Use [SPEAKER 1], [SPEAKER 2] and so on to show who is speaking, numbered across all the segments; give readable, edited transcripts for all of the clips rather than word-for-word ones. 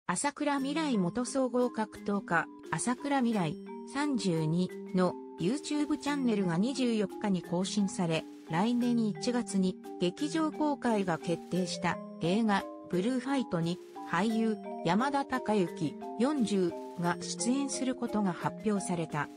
[SPEAKER 1] 朝倉未来元総合格闘家、朝倉未来32の YouTube チャンネルが24日に更新され、来年1月に劇場公開が決定した映画ブルーファイトに俳優山田孝之40が出演することが発表された。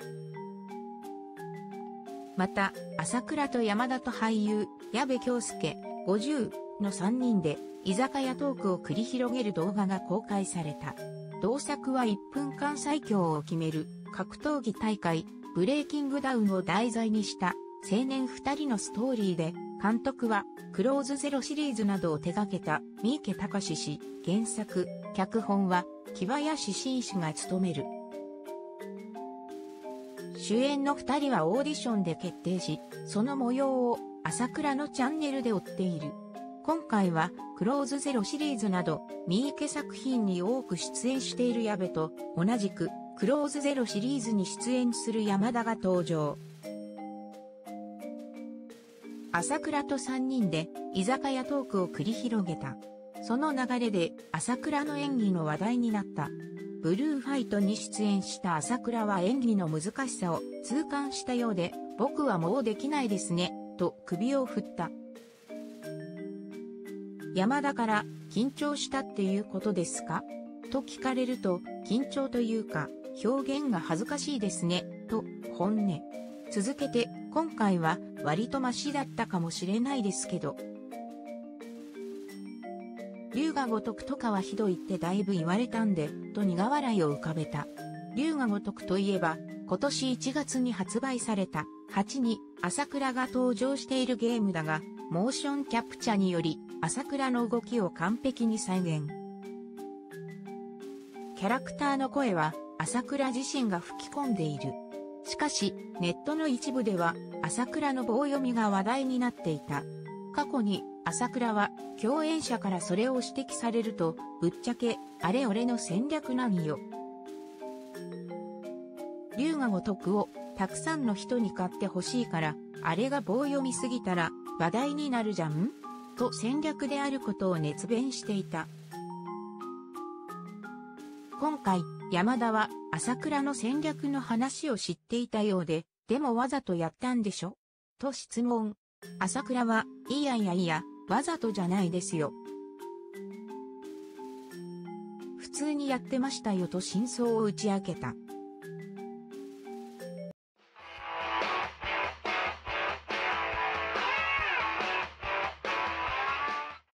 [SPEAKER 1] また、朝倉と山田と俳優矢部恭介50の3人で居酒屋トークを繰り広げる動画が公開された。同作は1分間最強を決める格闘技大会ブレイキングダウンを題材にした青年2人のストーリーで、監督はクローズゼロシリーズなどを手掛けた三池崇史、原作、脚本は木林真氏が務める。主演の2人はオーディションで決定し、その模様を朝倉のチャンネルで追っている。今回はクローズゼロシリーズなど三池作品に多く出演している矢部と同じくクローズゼロシリーズに出演する山田が登場。朝倉と3人で居酒屋トークを繰り広げた。その流れで朝倉の演技の話題になった。ブルーファイトに出演した朝倉は演技の難しさを痛感したようで、僕はもうできないですね、と首を振った。山田から緊張したっていうことですかと聞かれると、緊張というか表現が恥ずかしいですね、と本音。続けて、今回は割とマシだったかもしれないですけど。龍が如くとかはひどいってだいぶ言われたんで、と苦笑いを浮かべた。龍が如くといえば、今年1月に発売された8に朝倉が登場しているゲームだが、モーションキャプチャにより朝倉の動きを完璧に再現。キャラクターの声は朝倉自身が吹き込んでいる。しかし、ネットの一部では朝倉の棒読みが話題になっていた。過去に朝倉は共演者からそれを指摘されると、ぶっちゃけ、あれ俺の戦略なんよ。龍が如くをたくさんの人に買ってほしいから、あれが棒読みすぎたら話題になるじゃんと戦略であることを熱弁していた。今回、山田は朝倉の戦略の話を知っていたようで、でもわざとやったんでしょと質問。朝倉は、いやいやいや、わざとじゃないですよ。普通にやってましたよと真相を打ち明けた。